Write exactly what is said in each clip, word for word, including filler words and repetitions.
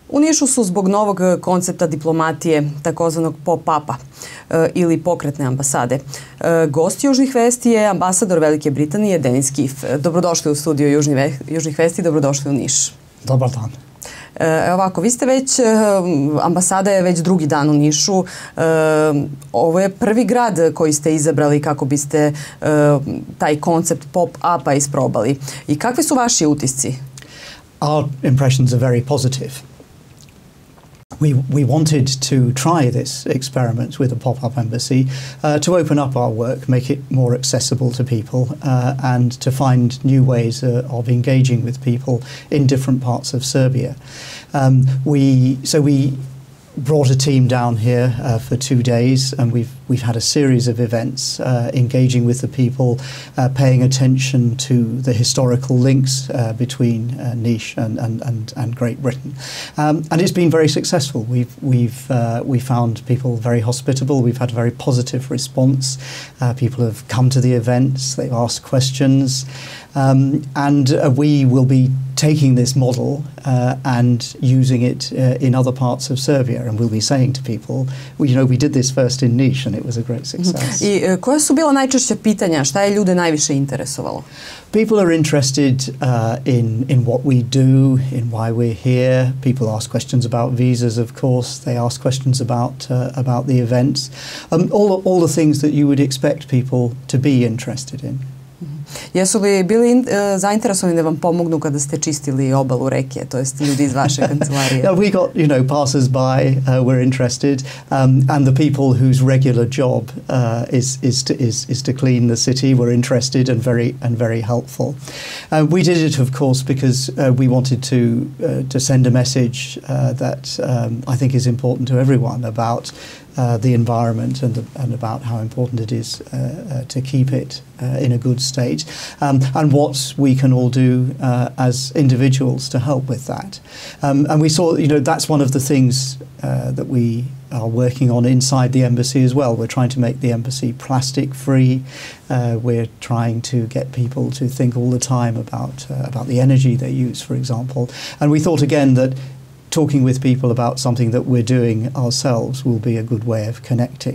U Nišu su zbog novog koncepta diplomatije, takozvanog pop-upa ili pokretne ambasade. Gost Južnih vesti je ambasador Velike Britanije Denis Keefe. Dobrodošli u studio Južnih vesti, dobrodošli u Niš. Dobar dan. Evo ovako, vi ste već, ambasada je već drugi dan u Nišu. Ovo je prvi grad koji ste izabrali kako biste taj koncept pop-upa isprobali. I kakvi su vaši utisci? Our impressions are very positive. We, we wanted to try this experiment with a pop-up embassy uh, to open up our work, make it more accessible to people uh, and to find new ways uh, of engaging with people in different parts of Serbia. Um, we, so we brought a team down here uh, for two days and we've we've had a series of events uh, engaging with the people, uh, paying attention to the historical links uh, between uh, Niš and, and, and, and Great Britain. Um, and it's been very successful. We've, we've uh, we found people very hospitable. We've had a very positive response. Uh, people have come to the events, they've asked questions. Um, and uh, we will be taking this model uh, and using it uh, in other parts of Serbia, and we'll be saying to people, well, you know, we did this first in Niš and it was a great success. I koja su bila najčešća pitanja? Šta je ljude najviše interesovalo? People are interested uh, in in what we do, in why we're here. People ask questions about visas, of course. They ask questions about uh, about the events, um, all all the things that you would expect people to be interested in. Jesu li bili uh, zainteresovani da vam pomognu kada ste čistili obalu reke, to jest ljudi iz vaše kancelarije? Yeah, we got, you know, passers-by uh, were interested, um, and the people whose regular job uh, is is to is is to clean the city were interested and very and very helpful. Uh, we did it, of course, because uh, we wanted to uh, to send a message uh, that um, I think is important to everyone about Uh, the environment and, the, and about how important it is uh, uh, to keep it uh, in a good state, um, and what we can all do uh, as individuals to help with that. Um, and we saw, you know, that's one of the things uh, that we are working on inside the embassy as well. We're trying to make the embassy plastic free. Uh, we're trying to get people to think all the time about uh, about the energy they use, for example. And we thought again that talking with people about something that we're doing ourselves will be a good way of connecting.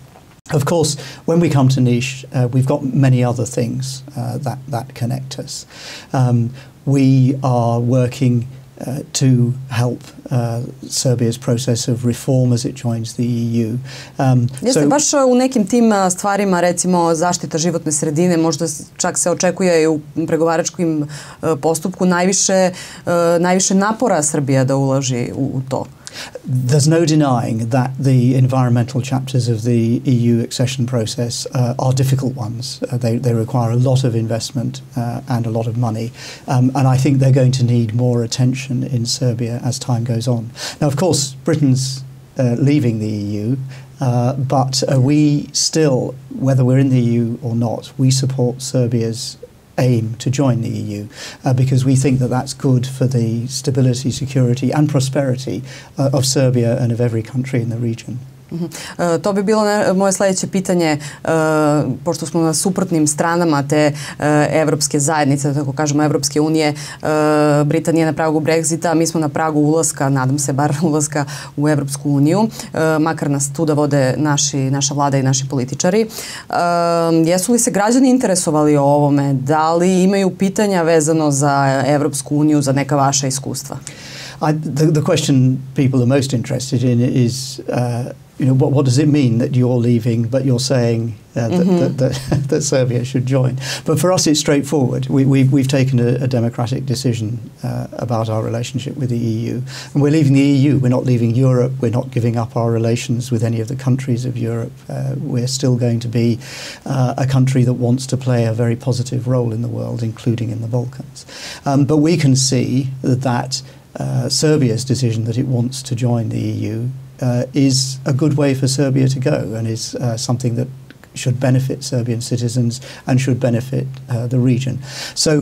Of course, when we come to Niš, uh, we've got many other things uh, that, that connect us. Um, we are working uh, to help uh, Serbia's process of reform as it joins the E U. Um, Jeste so, baš u nekim tim stvarima, recimo zaštita životne sredine, možda čak se očekuje i u pregovaračkim uh, postupku najviše, uh, najviše napora Srbija da uloži u, u to. There's no denying that the environmental chapters of the E U accession process uh, are difficult ones. Uh, they, they require a lot of investment uh, and a lot of money. Um, and I think they're going to need more attention in Serbia as time goes on. Now, of course, Britain's uh, leaving the E U, uh, but uh, we still, whether we're in the E U or not, we support Serbia's aim to join the E U uh, because we think that that's good for the stability, security and prosperity uh, of Serbia and of every country in the region. Uh, to bi bilo ne, moje sljedeće pitanje, uh, pošto smo na suprotnim stranama te uh, evropske zajednice, tako kažemo Evropske unije, uh, Britanija na pragu Brexita, mi smo na pragu ulaska, nadam se bar ulaska u Evropsku uniju, uh, makar nas tu da vode naši, naša vlada i naši političari. Uh, jesu li se građani interesovali o ovome? Da li imaju pitanja vezano za Evropsku uniju, za neka vaša iskustva? I, the, the question people are most interested in is uh, you know, what, what does it mean that you're leaving, but you're saying uh, that, mm-hmm. that, that, that Serbia should join? But for us, it's straightforward. We, we've, we've taken a, a democratic decision uh, about our relationship with the E U. And we're leaving the E U. We're not leaving Europe. We're not giving up our relations with any of the countries of Europe. Uh, we're still going to be uh, a country that wants to play a very positive role in the world, including in the Balkans. Um, but we can see that uh, Serbia's decision that it wants to join the E U Uh, is a good way for Serbia to go and is uh, something that should benefit Serbian citizens and should benefit uh, the region. So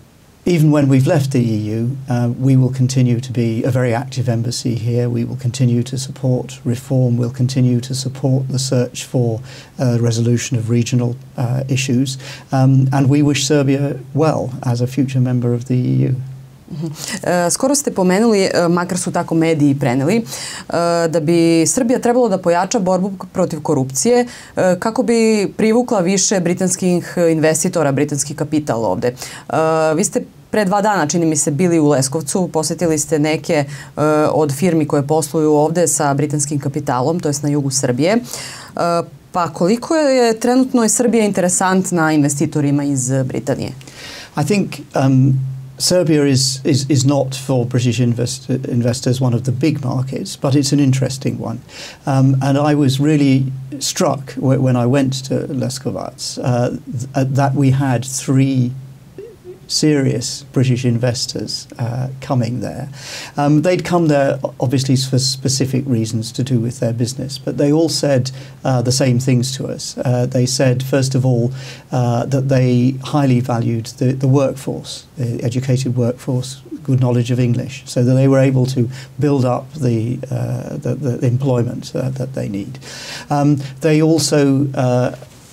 even when we've left the E U, uh, we will continue to be a very active embassy here. We will continue to support reform. We'll continue to support the search for uh, resolution of regional uh, issues. Um, and we wish Serbia well as a future member of the E U. Uh, skoro ste pomenuli, uh, makar su tako mediji preneli, uh, da bi Srbija trebalo da pojača borbu protiv korupcije uh, kako bi privukla više britanskih investitora, britanski kapital ovde. Uh, vi ste pre dva dana, čini mi se, bili u Leskovcu, posjetili ste neke uh, od firmi koje posluju ovde sa britanskim kapitalom, to jest na jugu Srbije. Uh, pa koliko je trenutno i Srbija interesantna investitorima iz Britanije? I think um, Serbia is, is, is not for British invest, investors one of the big markets, but it's an interesting one. Um, and I was really struck w when I went to Leskovac uh, th that we had three serious British investors uh, coming there. Um, they'd come there obviously for specific reasons to do with their business, but they all said uh, the same things to us. Uh, they said, first of all, uh, that they highly valued the, the workforce, the educated workforce, good knowledge of English, so that they were able to build up the, uh, the, the employment uh, that they need. Um, they also uh,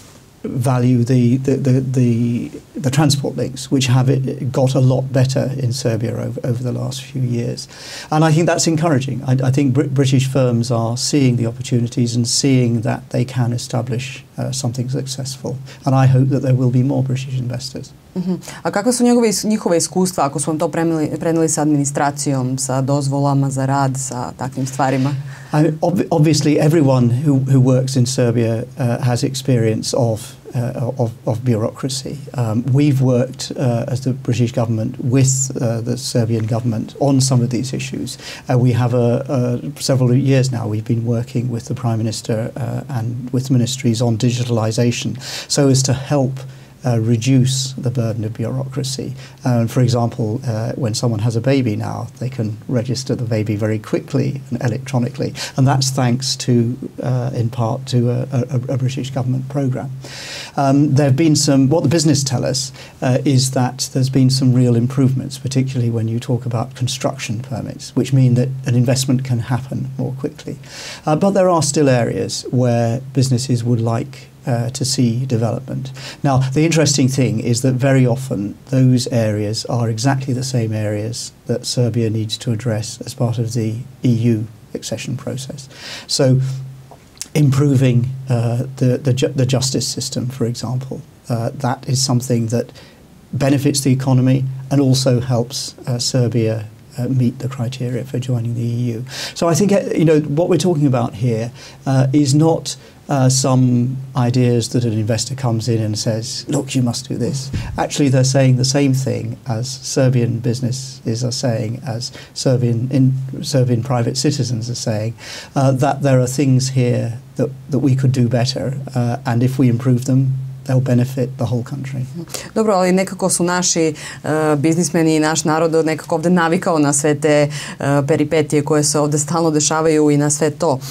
value the the, the the the transport links, which have it got a lot better in Serbia over, over the last few years, and I think that's encouraging. I, I think Br British firms are seeing the opportunities and seeing that they can establish uh, something successful, and I hope that there will be more British investors. Uh-huh. A kakva su njegove, njihove iskustva, ako su vam to preneli, preneli sa administracijom, sa dozvolama za rad, sa takvim stvarima? I, ob obviously, everyone who, who works in Serbia uh, has experience of, uh, of, of bureaucracy. Um, we've worked uh, as the British government with uh, the Serbian government on some of these issues. Uh, we have a, a, several years now we've been working with the Prime Minister uh, and with ministries on digitalisation so as to help Uh, reduce the burden of bureaucracy. Um, for example, uh, when someone has a baby now, they can register the baby very quickly and electronically, and that's thanks to, uh, in part, to a, a, a British government programme. Um, there have been some, what the business tell us uh, is that there's been some real improvements, particularly when you talk about construction permits, which mean that an investment can happen more quickly. Uh, but there are still areas where businesses would like Uh, to see development. Now, the interesting thing is that very often those areas are exactly the same areas that Serbia needs to address as part of the E U accession process. So, improving uh, the, the, ju the justice system, for example, uh, that is something that benefits the economy and also helps uh, Serbia Uh, meet the criteria for joining the E U. So I think, uh, you know, what we're talking about here uh, is not uh, some ideas that an investor comes in and says, look, you must do this. Actually, they're saying the same thing as Serbian businesses are saying, as Serbian, in, Serbian private citizens are saying, uh, that there are things here that, that we could do better, uh, and if we improve them, they'll benefit the whole country. Dobro, ali nekako su naši uh, biznismeni i naš narod nekako ovde navikao na sve te uh, peripetije koje se ovde stalno dešavaju i na sve to. Uh,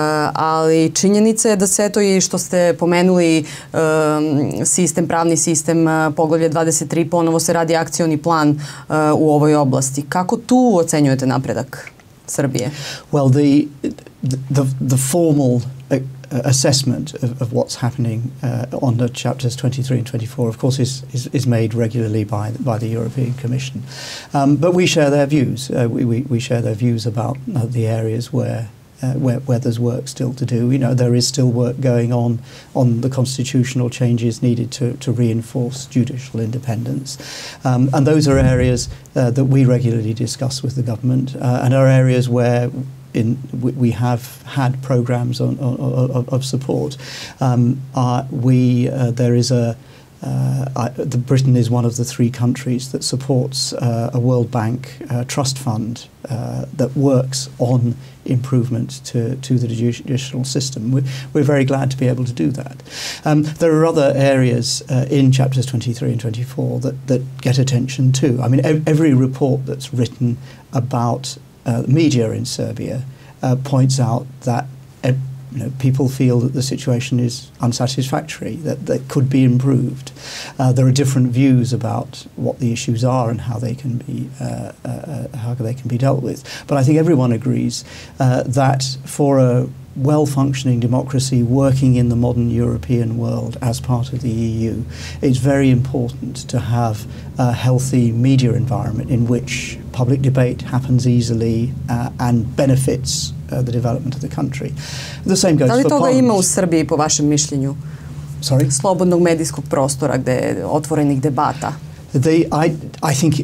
ali činjenica je da se to i što ste pomenuli uh, sistem, pravni sistem, uh, poglavlje dvadeset tri, ponovo se radi akcioni plan uh, u ovoj oblasti. Kako tu ocenjujete napredak Srbije? Well, the, the, the formal uh, assessment of, of what's happening uh, on the chapters twenty-three and twenty-four, of course, is, is, is made regularly by, by the European Commission. Um, but we share their views. Uh, we, we, we share their views about uh, the areas where, uh, where, where there's work still to do. You know, there is still work going on on the constitutional changes needed to, to reinforce judicial independence. Um, and those are areas uh, that we regularly discuss with the government uh, and are areas where In, we have had programs on, on, of, of support. Um, uh, we uh, there is a uh, I, the Britain is one of the three countries that supports uh, a World Bank uh, trust fund uh, that works on improvement to, to the judicial system. We're, we're very glad to be able to do that. Um, there are other areas uh, in chapters twenty-three and twenty-four that, that get attention too. I mean, ev every report that's written about Uh, media in Serbia uh, points out that uh, you know, people feel that the situation is unsatisfactory, that, that could be improved. Uh, there are different views about what the issues are and how they can be uh, uh, how they can be dealt with. But I think everyone agrees uh, that for a well-functioning democracy working in the modern European world as part of the E U, it's very important to have a healthy media environment in which public debate happens easily uh, and benefits uh, the development of the country. The same goes for parliament. Da li toga ima u parliament. Srbiji po vašem mišljenju? Sorry? Slobodnog medijskog prostora gde je otvorenih debata. The, I, I think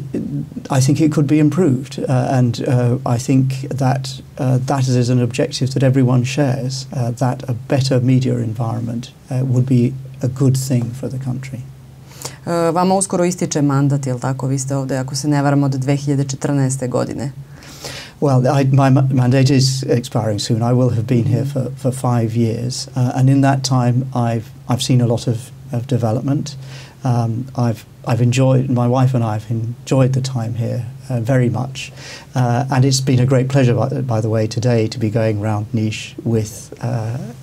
I think it could be improved, uh, and uh, I think that uh, that is an objective that everyone shares. Uh, that a better media environment uh, would be a good thing for the country. Uh, vama uskoro ističe mandat, je li tako? Vi ste ovde, ako se ne varam, od dve hiljade četrnaeste. godine. Well, I, my mandate is expiring soon. I will have been here for, for five years, uh, and in that time, I've I've seen a lot of, of development. Um, I've I've enjoyed, my wife and I have enjoyed the time here uh, very much, uh, and it's been a great pleasure, by, by the way, today to be going around Niš with uh,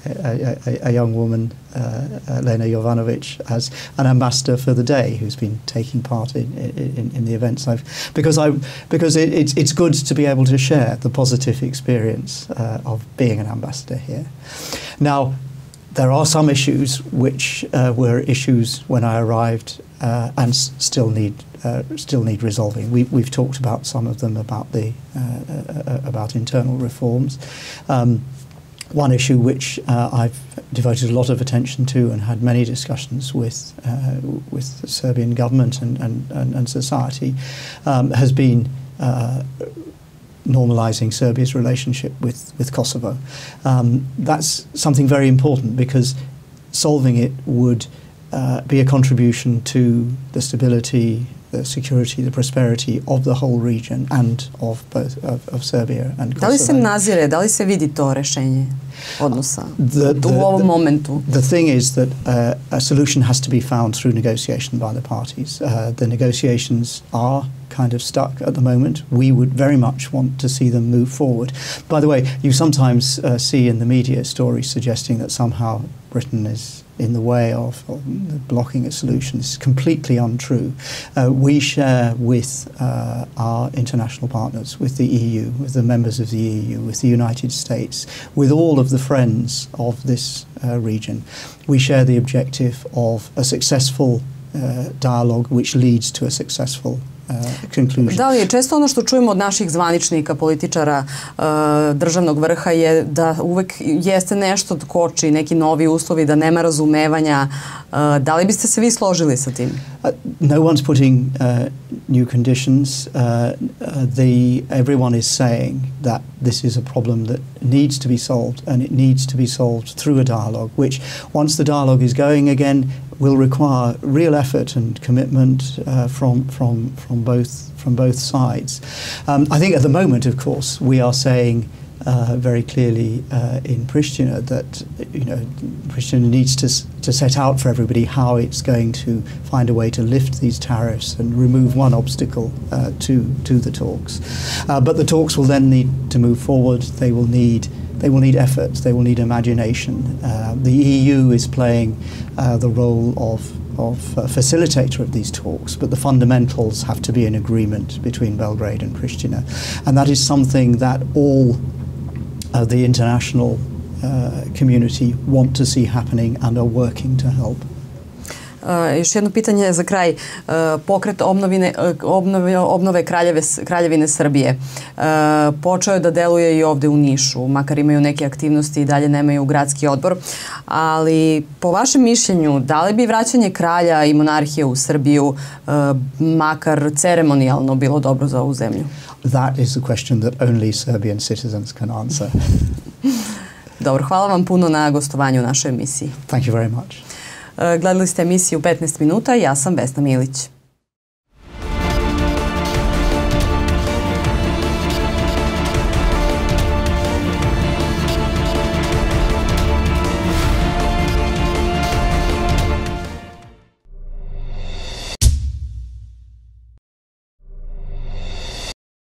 a, a, a young woman, uh, Lena Jovanovic, as an ambassador for the day, who's been taking part in in, in the events. I've because I because it, it's it's good to be able to share the positive experience uh, of being an ambassador here. Now, there are some issues which uh, were issues when I arrived uh, and s still need uh, still need resolving. We, we've talked about some of them about the uh, uh, about internal reforms. Um, one issue which uh, I've devoted a lot of attention to and had many discussions with uh, with the Serbian government and and, and, and society um, has been Uh, normalizing Serbia's relationship with, with Kosovo. Um, that's something very important because solving it would uh, be a contribution to the stability, the security, the prosperity of the whole region and of both of, of Serbia and Kosovo. Da li se nazire, da li se vidi to rešenje odnosa the, the, u ovom the, momentu? The thing is that uh, a solution has to be found through negotiation by the parties. Uh, the negotiations are kind of stuck at the moment. We would very much want to see them move forward. By the way, you sometimes uh, see in the media stories suggesting that somehow Britain is in the way of, of blocking a solution. It's completely untrue. Uh, we share with uh, our international partners, with the E U, with the members of the E U, with the United States, with all of the friends of this uh, region. We share the objective of a successful uh, dialogue which leads to a successful Uh, conclusion. Da li je često ono što čujemo od naših zvaničnika, političara, uh, državnog vrha je da uvek jeste nešto da koči, neki novi uslovi, da nema razumevanja. Uh, da li biste se vi složili sa tim? Uh, no one's putting uh, new conditions. Uh, uh, the, everyone is saying that this is a problem that needs to be solved, and it needs to be solved through a dialogue, which once the dialogue is going again, will require real effort and commitment uh, from from from both from both sides. Um, I think at the moment, of course, we are saying uh, very clearly uh, in Pristina that you know Pristina needs to to set out for everybody how it's going to find a way to lift these tariffs and remove one obstacle uh, to to the talks. Uh, but the talks will then need to move forward. They will need. They will need effort, they will need imagination. Uh, the E U is playing uh, the role of, of uh, facilitator of these talks, but the fundamentals have to be an agreement between Belgrade and Pristina. And that is something that all uh, the international uh, community want to see happening and are working to help. Uh, još jedno pitanje za kraj. Uh, pokret obnovine, uh, obnove, obnove kraljeve, Kraljevine Srbije uh, počeo je da deluje i ovde u Nišu, makar imaju neke aktivnosti i dalje nemaju gradski odbor, ali po vašem mišljenju, da li bi vraćanje kralja i monarhije u Srbiju uh, makar ceremonijalno bilo dobro za ovu zemlju? That is a question that only Serbian citizens can answer. Dobro, hvala vam puno na gostovanju u našoj emisiji. Thank you very much. Gledali ste emisiju petnaest minuta, ja sam Vesna Milić.